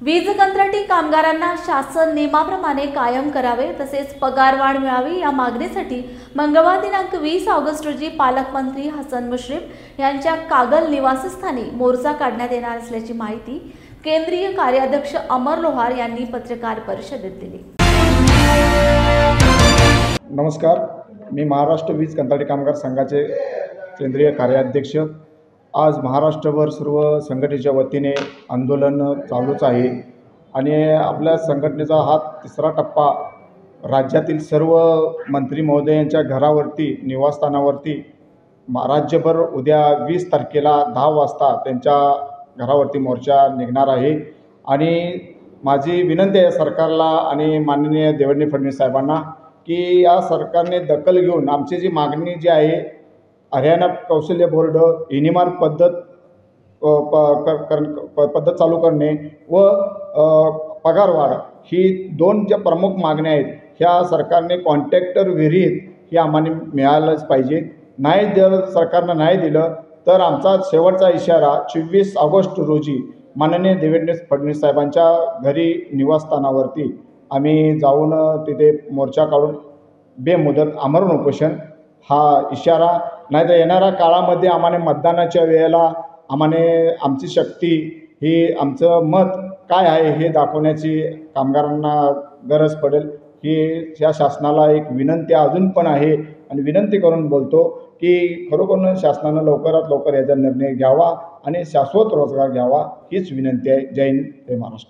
वीज कंत्राटी कामगारांना शासन नियमाप्रमाणे कायम करावे तसेच पगारवाढ मिळावी या मागणीसाठी मंगळवार दिनांक 20 ऑगस्ट रोजी पालकमंत्री हसन मुश्रीफ यांच्या कागल निवासस्थानी मोर्चा काढण्यात येणार असल्याची माहिती केंद्रीय कार्याध्यक्ष अमर लोहार यांनी पत्रकार परिषदेत दिली। नमस्कार, मी महाराष्ट्र वीज कंत्राटी कामगार संघाचे केंद्रीय कार्याध्यक्ष। आज महाराष्ट्रभर सर्व संघटनेच्या वतीने आंदोलन चालूच आहे आणि आपल्या संघटनेचा हा तिसरा टप्पा राज्यातील सर्व मंत्री महोदयांच्या घरावरती निवासस्थानावरती राज्यभर उद्या 20 तारखेला 10 वाजता त्यांच्या घरावरती मोर्चा निघणार आहे। आणि माझी विनंती आहे सरकारला आणि माननीय देवेंद्र फडणवीस साहेबांना की या सरकारने दखल घेऊन आमची जी मागणी जी आहे हरियाणा कौशल्य बोर्ड इनिमार पद्धत चालू करणे व पगारवाढ ही दोन ज्या प्रमुख मागण्या आहेत ह्या सरकारने कॉन्ट्रॅक्टर विरहित ही आम्हाला मिळालंच पाहिजे। नाही जर सरकारनं नाही दिलं तर आमचा शेवटचा इशारा 24 ऑगस्ट रोजी माननीय देवेंद्र फडणवीस साहेबांच्या घरी निवासस्थानावरती आम्ही जाऊन तिथे मोर्चा काढून बेमुदत आमरण उपोषण हा इशारा, नाही तर येणाऱ्या काळामध्ये आम्हाला मतदानाच्या वेळेला आम्हाला आमची शक्ती ही आमचं मत काय आहे हे दाखवण्याची कामगारांना गरज पडेल। ही या शासनाला एक विनंती अजून पण आहे आणि विनंती करून बोलतो की खरोखर शासनानं लवकरात लवकर याचा निर्णय घ्यावा आणि शाश्वत रोजगार घ्यावा हीच विनंती आहे। जय हिंद, जय महाराष्ट्र।